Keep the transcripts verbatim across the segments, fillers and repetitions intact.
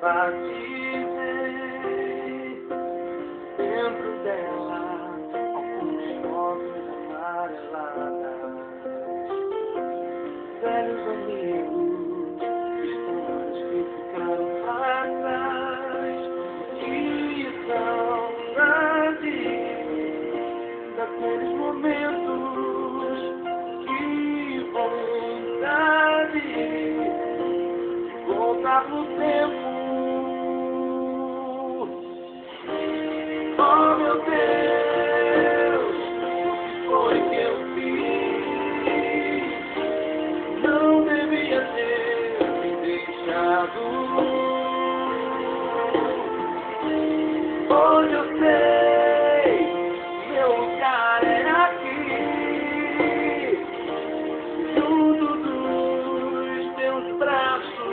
ela dizer dentro dela alguns fotos amareladas, velhos amigos, histórias que ficaram pra trás, e saudade daqueles momentos, que vontade de voltar no tempo. Oh meu Deus, o que foi que eu fiz? Não devia ter me deixado. Hoje eu sei, meu lugar era aqui, junto dos teus braços.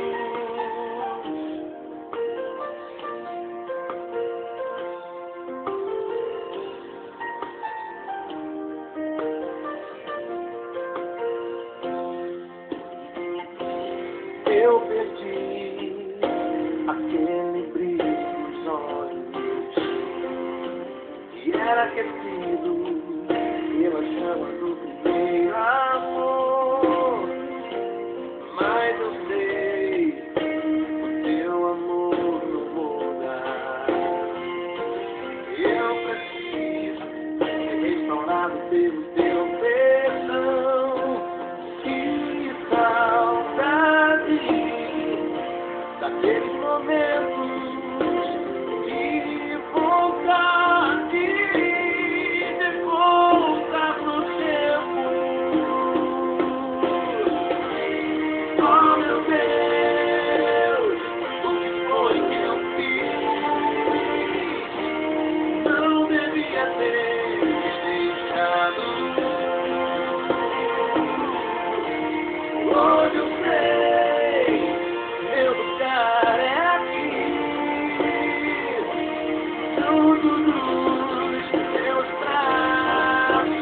Eu perdi aquele brilho nos olhos que era aquecido pela chama do primeiro amor. Mas eu sei, o teu amor não muda. Eu preciso ser restaurado pelo teu perdão. Que saudade daqueles momentos, de vontade de voltar no tempo. Oh meu Deus, o que foi que eu fiz? Não devia ter me deixado. Hoje eu sei, meu lugar é aqui, junto dos teus braços.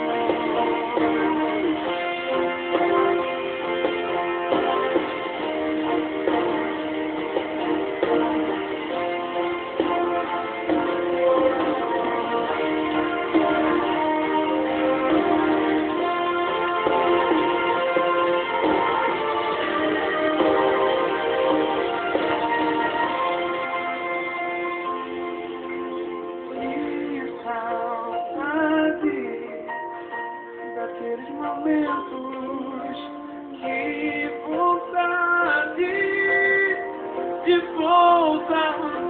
Daqueles momentos, que vontade de voltar.